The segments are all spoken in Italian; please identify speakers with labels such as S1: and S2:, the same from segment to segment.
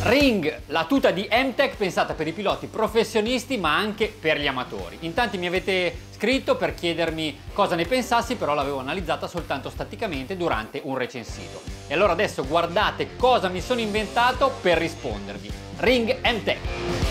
S1: Ring, la tuta di M-Tech pensata per i piloti professionisti ma anche per gli amatori. In tanti mi avete scritto per chiedermi cosa ne pensassi, però l'avevo analizzata soltanto staticamente durante un recensito. E allora adesso guardate cosa mi sono inventato per rispondervi. Ring M-Tech.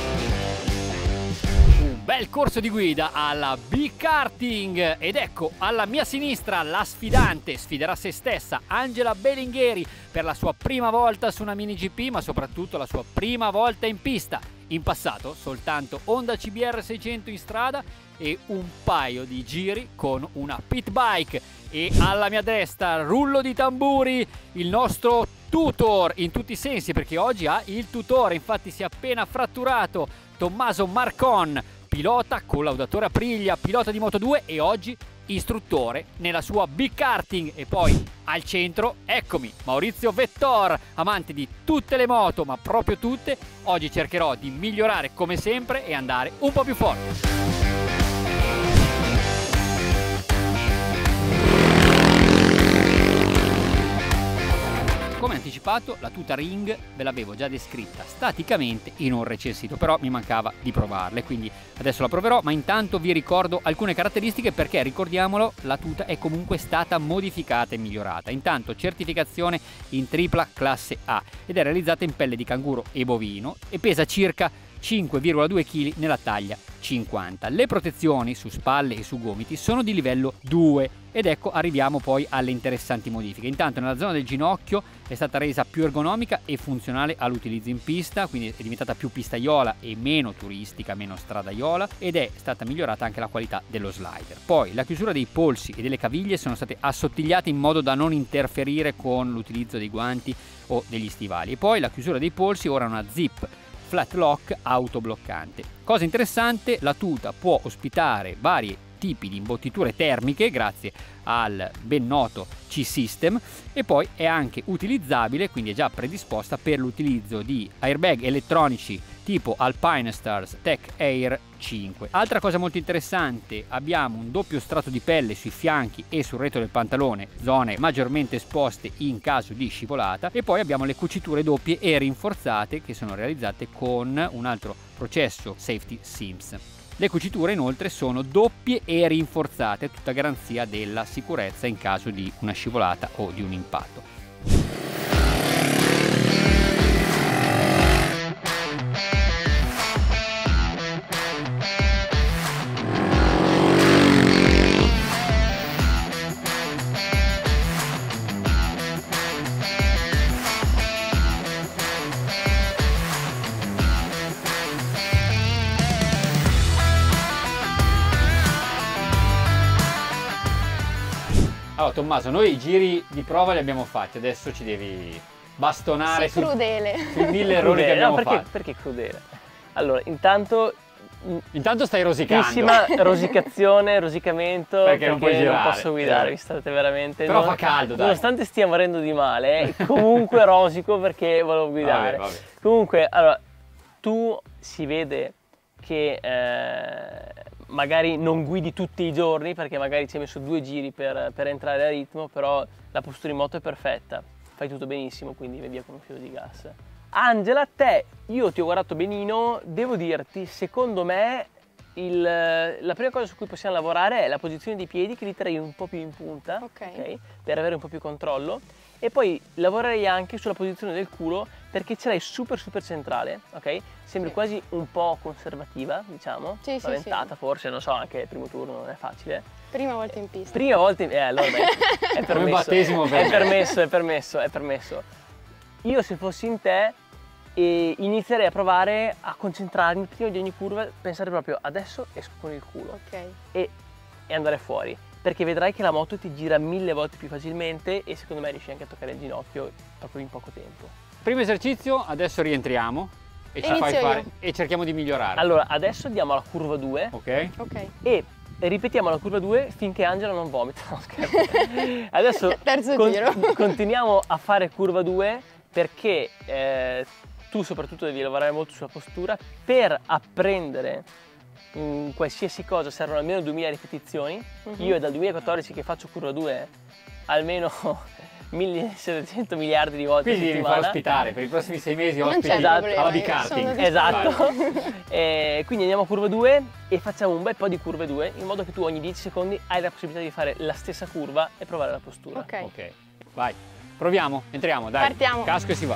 S1: Bel corso di guida alla B-Karting ed ecco alla mia sinistra la sfidante, sfiderà se stessa, Angela Belingheri per la sua prima volta su una mini GP ma soprattutto la sua prima volta in pista. In passato soltanto Honda CBR 600 in strada e un paio di giri con una pit bike. E alla mia destra, rullo di tamburi, il nostro tutor in tutti i sensi, perché oggi ha il tutore, infatti si è appena fratturato, Tommaso Marcon, pilota, collaudatore Aprilia, pilota di Moto2 e oggi istruttore nella sua B-Karting. E poi al centro, eccomi, Maurizio Vettor, amante di tutte le moto, ma proprio tutte. Oggi cercherò di migliorare come sempre e andare un po' più forte. Come anticipato, la tuta Ring ve l'avevo già descritta staticamente in un recensito, però mi mancava di provarle, quindi adesso la proverò, ma intanto vi ricordo alcune caratteristiche perché, ricordiamolo, la tuta è comunque stata modificata e migliorata. Intanto certificazione in tripla classe A ed è realizzata in pelle di canguro e bovino e pesa circa 5,2 kg nella taglia 50. Le protezioni su spalle e su gomiti sono di livello 2 ed ecco arriviamo poi alle interessanti modifiche. Intanto nella zona del ginocchio è stata resa più ergonomica e funzionale all'utilizzo in pista, quindi è diventata più pistaiola e meno turistica, meno stradaiola, ed è stata migliorata anche la qualità dello slider. Poi la chiusura dei polsi e delle caviglie sono state assottigliate in modo da non interferire con l'utilizzo dei guanti o degli stivali. E poi la chiusura dei polsi ora è una zip flat lock autobloccante. Cosa interessante, la tuta può ospitare vari tipi di imbottiture termiche grazie al ben noto C-System e poi è anche utilizzabile, quindi è già predisposta per l'utilizzo di airbag elettronici tipo Alpine Stars Tech Air 5. Altra cosa molto interessante, abbiamo un doppio strato di pelle sui fianchi e sul retro del pantalone, zone maggiormente esposte in caso di scivolata, e poi abbiamo le cuciture doppie e rinforzate che sono realizzate con un altro processo Safety Seams. Le cuciture inoltre sono doppie e rinforzate, tutta garanzia della sicurezza in caso di una scivolata o di un impatto. Allora Tommaso, noi i giri di prova li abbiamo fatti, adesso ci devi bastonare sui 1000 errori che abbiamo fatto.
S2: Perché crudele? Allora, intanto
S1: stai rosicando.
S2: Rosicamento, perché non puoi girare, non posso guidare, vi state veramente...
S1: Però fa caldo, dai.
S2: Nonostante stia morendo di male, comunque rosico perché volevo guidare.
S1: Vabbè.
S2: Comunque, allora, tu si vede che magari non guidi tutti i giorni perché magari ci hai messo 2 giri per entrare a ritmo, però la postura in moto è perfetta, fai tutto benissimo, quindi vai via con un filo di gas. Angela, io ti ho guardato benino, devo dirti, secondo me la prima cosa su cui possiamo lavorare è la posizione dei piedi, che li terrei un po' più in punta, okay, per avere un po' più controllo, e poi lavorerei anche sulla posizione del culo perché ce l'hai super centrale, ok? Sembri quasi un po' conservativa, diciamo, spaventata forse, non so, anche il primo turno non è facile.
S3: Prima volta in pista.
S2: Prima volta in allora dai, è permesso.
S1: Battesimo
S2: è permesso. Io se fossi in te inizierei a provare a concentrarmi prima di ogni curva, pensare proprio adesso esco con il culo, e andare fuori. Perché vedrai che la moto ti gira 1000 volte più facilmente e secondo me riesci anche a toccare il ginocchio proprio in poco tempo.
S1: Primo esercizio, adesso rientriamo e ci fai fare e cerchiamo di migliorare.
S2: Allora, adesso diamo la curva 2.
S1: Ok.
S2: E ripetiamo la curva 2 finché Angela non vomita. No, scherzo. Adesso
S3: giro.
S2: Continuiamo a fare curva 2 perché tu soprattutto devi lavorare molto sulla postura per apprendere. In qualsiasi cosa servono almeno 2000 ripetizioni. Io è dal 2014 che faccio curva 2 almeno 1700 miliardi di volte
S1: Quindi
S2: a
S1: mi fa
S2: settimana.
S1: ospitare per i prossimi 6 mesi
S3: Non
S1: ospiti
S3: c'è
S2: problema,
S1: alla
S3: io
S1: B-karting.
S3: sono
S2: Esatto. Quindi andiamo a curva 2 e facciamo un bel po' di curve 2 in modo che tu ogni 10 secondi hai la possibilità di fare la stessa curva e provare la postura.
S3: Ok.
S1: Ok, vai. Proviamo, entriamo, dai.
S3: Partiamo.
S1: Casco e si va.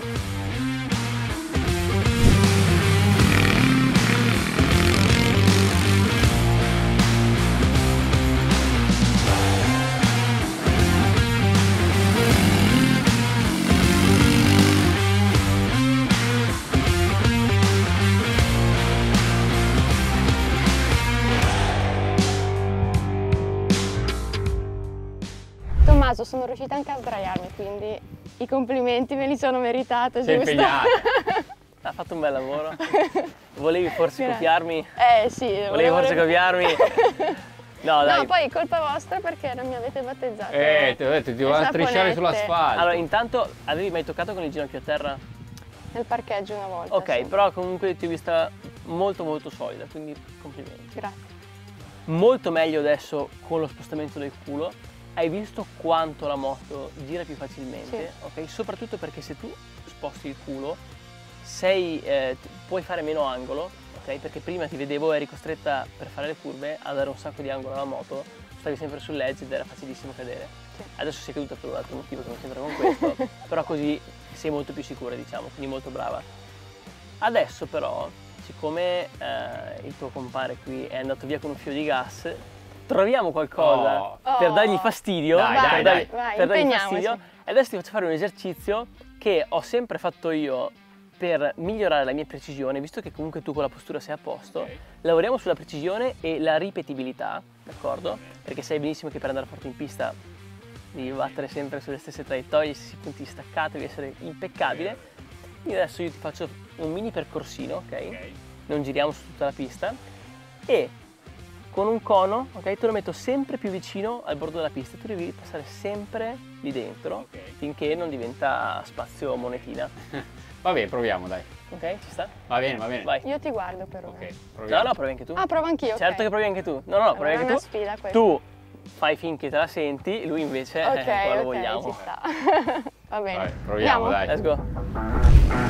S3: Tommaso, sono riuscita anche a sdraiarmi, quindi i complimenti me li sono meritata,
S1: Sei
S3: giusto?
S1: impegnata.
S2: Ha fatto un bel lavoro. Volevi forse
S3: Grazie.
S2: copiarmi?
S3: Sì.
S2: Volevi forse copiarmi? No, dai.
S3: No, poi è colpa vostra perché non mi avete battezzato.
S1: Ti ho detto, ti devo
S3: le
S1: strisciare
S3: saponette.
S1: sull'asfalto.
S2: Allora, intanto avevi mai toccato con il ginocchio a terra?
S3: Nel parcheggio una volta.
S2: Ok,
S3: sì.
S2: però comunque ti ho vista molto solida, quindi complimenti.
S3: Grazie.
S2: Molto meglio adesso con lo spostamento del culo. Hai visto quanto la moto gira più facilmente, ok? Soprattutto perché se tu sposti il culo puoi fare meno angolo, ok? Perché prima ti vedevo eri costretta per fare le curve a dare un sacco di angolo alla moto, stavi sempre sull'edge ed era facilissimo cadere.
S3: Sì.
S2: Adesso sei caduta per un altro motivo che non c'entra con questo, però così sei molto più sicura, diciamo, quindi molto brava. Adesso però, siccome il tuo compare qui è andato via con un filo di gas, troviamo qualcosa per dargli fastidio,
S1: Dai, dai,
S2: per dargli fastidio. E adesso ti faccio fare un esercizio che ho sempre fatto io per migliorare la mia precisione, visto che comunque tu con la postura sei a posto.
S1: Ok.
S2: Lavoriamo sulla precisione e la ripetibilità, d'accordo? Perché sai benissimo che per andare forte in pista devi battere sempre sulle stesse traiettorie, gli stessi punti di staccato, devi essere impeccabile. Quindi adesso io ti faccio un mini percorsino, ok? Non giriamo su tutta la pista e con un cono, ok, te lo metto sempre più vicino al bordo della pista, tu devi passare sempre lì dentro finché non diventa spazio monetina.
S1: Va bene, proviamo, dai.
S2: Ok, ci sta?
S1: Va bene, va bene.
S2: Vai.
S3: Io ti guardo però.
S1: Ok,
S2: No,
S1: proviamo.
S2: no, provi anche tu.
S3: Ah, provo anch'io.
S2: Certo che provi anche tu. No, provi
S3: Allora,
S2: anche
S3: è una
S2: tu.
S3: sfida questa.
S2: Tu fai finché te la senti, lui invece
S3: Ok,
S2: qua lo
S3: ok,
S2: vogliamo.
S3: ci sta. Va bene.
S1: Vai, proviamo,
S3: Andiamo?
S1: dai.
S2: Let's go.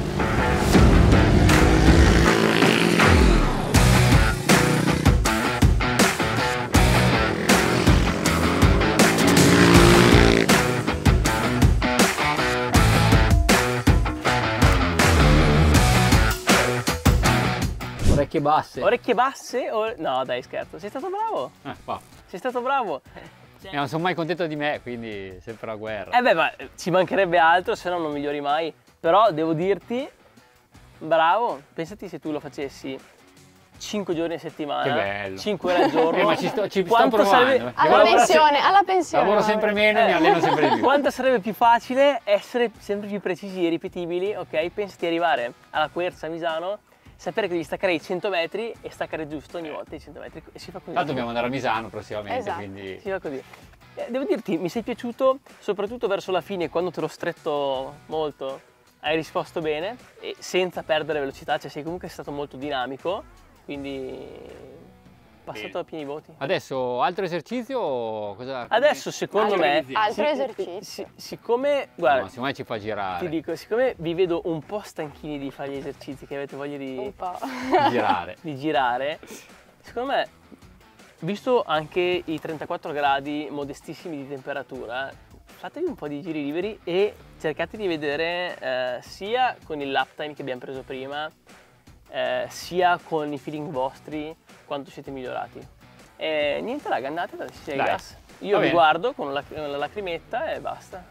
S1: Orecchie basse.
S2: Orecchie basse o... No, dai, scherzo. Sei stato bravo.
S1: Va.
S2: Sei stato bravo.
S1: Non sono mai contento di me, quindi sempre a guerra.
S2: Eh beh, ma ci mancherebbe altro, se no non migliori mai. Però devo dirti, bravo. Pensati se tu lo facessi 5 giorni a settimana.
S1: Che bello.
S2: 5 ore al giorno.
S1: Ma ci sto
S2: Quanto
S1: provando.
S2: sarebbe-
S3: Alla
S1: Lavoro
S3: pensione, alla pensione.
S1: Lavoro sempre meno e mi alleno sempre di più.
S2: Quanto sarebbe più facile essere sempre più precisi e ripetibili, ok? Pensati di arrivare alla Quercia a Misano, sapere che devi staccare i 100 metri e staccare giusto ogni volta i 100 metri e si fa così.
S1: Tanto dobbiamo andare a Misano prossimamente,
S3: Esatto.
S1: quindi...
S2: Si fa così. Devo dirti, mi sei piaciuto soprattutto verso la fine, quando te l'ho stretto molto, hai risposto bene e senza perdere velocità, cioè sei comunque stato molto dinamico, quindi passato a pieni voti.
S1: Adesso altro esercizio o cosa?
S2: Adesso secondo
S1: Altro
S2: me,
S1: esercizio.
S3: Altro esercizio.
S2: siccome, guarda,
S1: No, secondo me ci fa girare.
S2: ti dico, siccome vi vedo un po' stanchini di fare gli esercizi, che avete voglia
S3: Un po'.
S1: girare.
S2: di girare, secondo me, visto anche i 34 gradi modestissimi di temperatura, fatevi un po' di giri liberi e cercate di vedere sia con il lap time che abbiamo preso prima, sia con i feeling vostri quanto siete migliorati. E niente raga, andate, dateci il
S1: Dai.
S2: gas. Io
S1: Va
S2: vi
S1: bene.
S2: guardo con la lacrimetta e basta.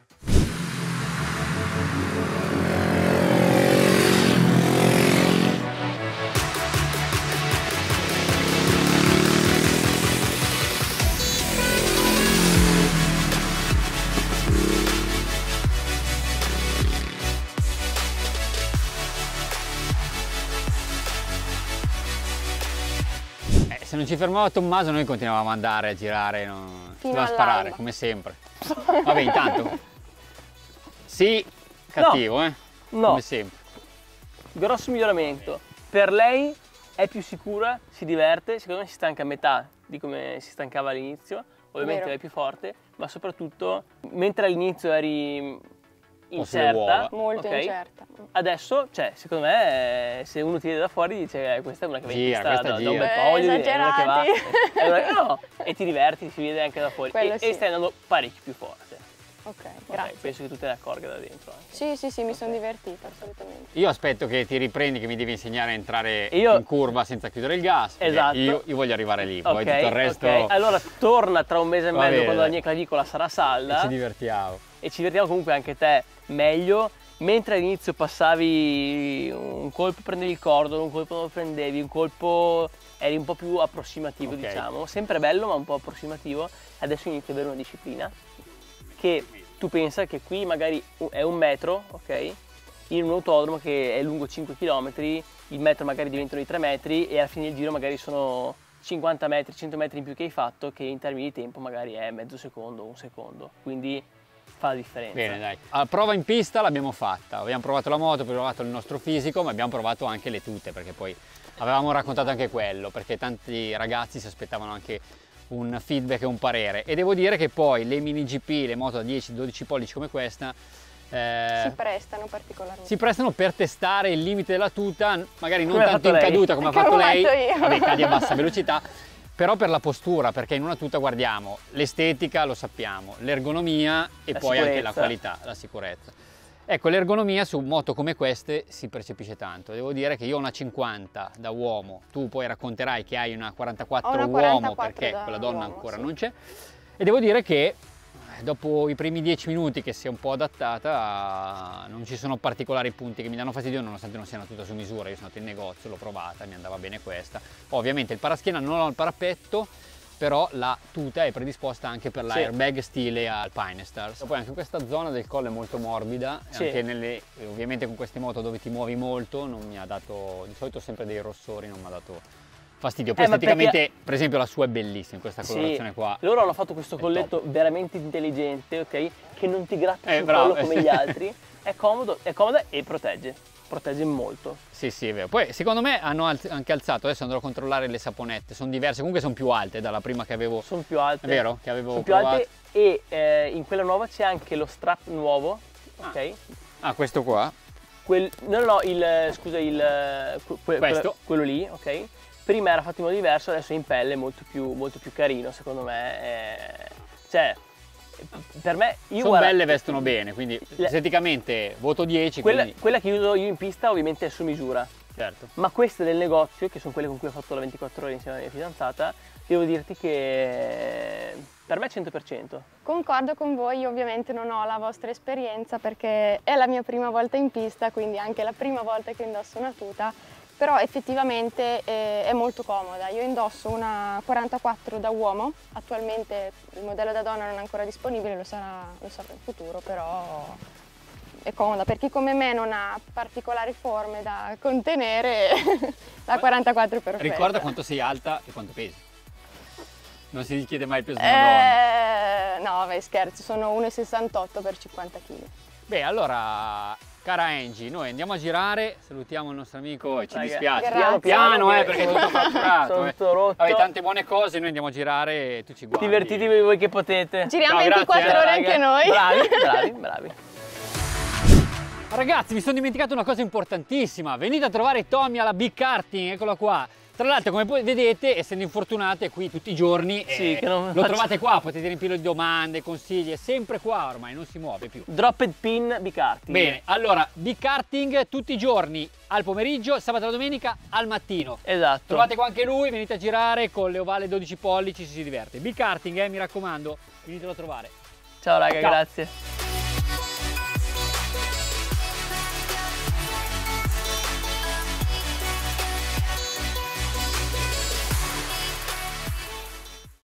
S1: Se non ci fermava Tommaso noi continuavamo ad andare a girare,
S3: Fino
S1: doveva sparare
S3: all'alba.
S1: come sempre. Vabbè, intanto. Sì, cattivo,
S2: No.
S1: come sempre.
S2: Grosso miglioramento. Per lei è più sicura, si diverte, secondo me si stanca a metà di come si stancava all'inizio. ovviamente
S3: Vero.
S2: vai più forte, ma soprattutto mentre all'inizio eri
S1: Posso le uova.
S2: incerta,
S3: Molto
S2: ok?
S3: incerta.
S2: Adesso, cioè, secondo me, se uno ti vede da fuori dice questa è una che va in
S1: Gira,
S2: pista
S1: questa
S2: da un
S1: gira.
S2: bel po', voglio dire, è una che va,
S3: Esagerati.
S2: no, e ti diverti, si vede anche da fuori
S3: Quello
S2: e
S3: sì.
S2: stai andando parecchio più forte.
S3: Ok,
S2: Ok,
S3: grazie.
S2: penso che tu te ne accorga da dentro anche.
S3: Sì, sì, sì, mi sono divertita assolutamente.
S1: Io aspetto che ti riprendi, che mi devi insegnare a entrare
S2: Io-
S1: in curva senza chiudere il gas. perché
S2: Esatto.
S1: Io voglio arrivare lì, poi
S2: Ok,
S1: tutto il resto
S2: ok. Allora torna tra un mese e
S1: Va
S2: mezzo
S1: bene,
S2: quando la
S1: dai.
S2: mia clavicola sarà salda
S1: ci divertiamo.
S2: e ci divertiamo comunque anche te meglio. Mentre all'inizio passavi un colpo prendevi il cordolo, un colpo non lo prendevi, un colpo eri un po' più approssimativo,
S1: Ok.
S2: diciamo, sempre bello ma un po' approssimativo. Adesso inizi ad avere una disciplina che tu pensa che qui magari è 1 metro, ok? In un autodromo che è lungo 5 km, il metro magari diventano di 3 metri e alla fine del giro magari sono 50 metri, 100 metri in più che hai fatto, che in termini di tempo magari è mezzo secondo, 1 secondo. Quindi fa la differenza.
S1: Bene, dai. La prova in pista l'abbiamo fatta, abbiamo provato la moto, abbiamo provato il nostro fisico, ma abbiamo provato anche le tute, perché poi avevamo raccontato anche quello, perché tanti ragazzi si aspettavano anche un feedback e un parere. E devo dire che poi le mini GP, le moto da 10-12 pollici come questa,
S3: Si prestano particolarmente.
S1: si prestano per testare il limite della tuta, magari non
S2: Come ha
S1: tanto
S2: fatto
S1: in
S2: lei.
S1: caduta come ha
S3: Come
S1: fatto
S3: ho
S1: lei,
S3: fatto io.
S1: vabbè, cadi a bassa velocità, però per la postura, perché in una tuta guardiamo l'estetica, lo sappiamo, l'ergonomia e
S2: La
S1: poi anche la
S2: sicurezza.
S1: qualità, la sicurezza. Ecco, l'ergonomia su moto come queste si percepisce tanto. Devo dire che io ho una 50 da uomo, tu poi racconterai che hai una 44
S3: Ho una
S1: uomo
S3: 44
S1: perché
S3: da
S1: quella donna
S3: uomo,
S1: ancora
S3: sì.
S1: non c'è. E devo dire che dopo i primi 10 minuti che si è un po' adattata non ci sono particolari punti che mi danno fastidio, nonostante non sia una tuta su misura. Io sono andato in negozio, l'ho provata, mi andava bene questa. Ovviamente il paraschiena non ho il parapetto, però la tuta è predisposta anche per l'airbag stile Alpine Stars. Poi anche questa zona del collo è molto morbida,
S2: Sì.
S1: anche ovviamente con queste moto dove ti muovi molto non mi ha dato, di solito sempre dei rossori, non mi ha dato fastidio. Poi
S2: ma
S1: esteticamente,
S2: perché-
S1: per esempio, la sua è bellissima, questa
S2: Sì,
S1: colorazione qua.
S2: loro hanno fatto questo
S1: è
S2: colletto veramente intelligente, ok? Che non ti gratta sul
S1: bravo.
S2: collo come gli altri. È comoda e protegge molto.
S1: Sì, sì, è vero. Poi secondo me hanno anche alzato, adesso andrò a controllare le saponette, sono diverse, comunque sono più alte dalla prima che avevo.
S2: Sono più alte.
S1: È vero? Che avevo
S2: Sono più
S1: provato.
S2: alte e in quella nuova c'è anche lo strap nuovo, ok?
S1: Ah, questo qua.
S2: Scusa,
S1: Questo.
S2: quello lì, ok? Prima era fatto in modo diverso, adesso è in pelle, molto più carino, secondo me. Cioè, per me, io
S1: Sono
S2: guarda,
S1: belle, vestono bene, quindi esteticamente voto 10,
S2: quella,
S1: quindi
S2: quella che uso io in pista ovviamente è su misura,
S1: certo.
S2: ma queste del negozio, che sono quelle con cui ho fatto la 24 ore insieme alla mia fidanzata, devo dirti che per me è 100%.
S3: Concordo con voi, io ovviamente non ho la vostra esperienza perché è la mia prima volta in pista, quindi anche la prima volta che indosso una tuta, però effettivamente è molto comoda. Io indosso una 44 da uomo, attualmente il modello da donna non è ancora disponibile, lo sarà in futuro, però è comoda. Per chi come me non ha particolari forme da contenere, la 44 è perfetta.
S1: Ricorda quanto sei alta e quanto pesi. Non si chiede mai il peso di una donna.
S3: No, vai scherzo, sono 1,68 per 50 kg.
S1: Beh, allora, cara Angie, noi andiamo a girare, salutiamo il nostro amico e ci
S2: Raga,
S1: dispiace.
S3: grazie.
S1: Piano,
S2: che
S1: perché è tutto fatturato.
S2: sono tutto rotto.
S1: Vabbè, tante buone cose, noi andiamo a girare e tu ci guardi.
S2: Divertitevi voi che potete.
S3: Giriamo
S1: Ciao,
S3: 24
S1: grazie,
S3: ore
S2: raga.
S3: anche noi.
S2: Bravi.
S1: Ragazzi, mi sono dimenticato una cosa importantissima. Venite a trovare Tommy alla Big Karting, eccola qua. Tra l'altro, come voi vedete, essendo infortunate qui tutti i giorni,
S2: Sì, che non
S1: lo
S2: faccio-
S1: trovate qua, potete riempirlo di domande, consigli, è sempre qua ormai, non si muove più.
S2: Dropped pin bicarting.
S1: Bene, allora, Big Karting tutti i giorni, al pomeriggio, sabato e la domenica, al mattino.
S2: Esatto.
S1: Trovate qua anche lui, venite a girare con le ovale 12 pollici, si diverte. Big Karting, mi raccomando, venitelo a trovare.
S2: Ciao raga,
S1: Ciao.
S2: grazie.